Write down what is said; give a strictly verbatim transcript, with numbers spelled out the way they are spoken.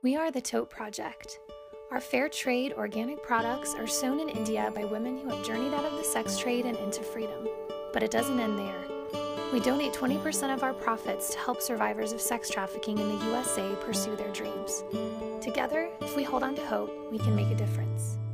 We are the Tote Project. Our fair trade organic products are sewn in India by women who have journeyed out of the sex trade and into freedom. But it doesn't end there. We donate twenty percent of our profits to help survivors of sex trafficking in the U S A pursue their dreams. Together, if we hold on to hope, we can make a difference.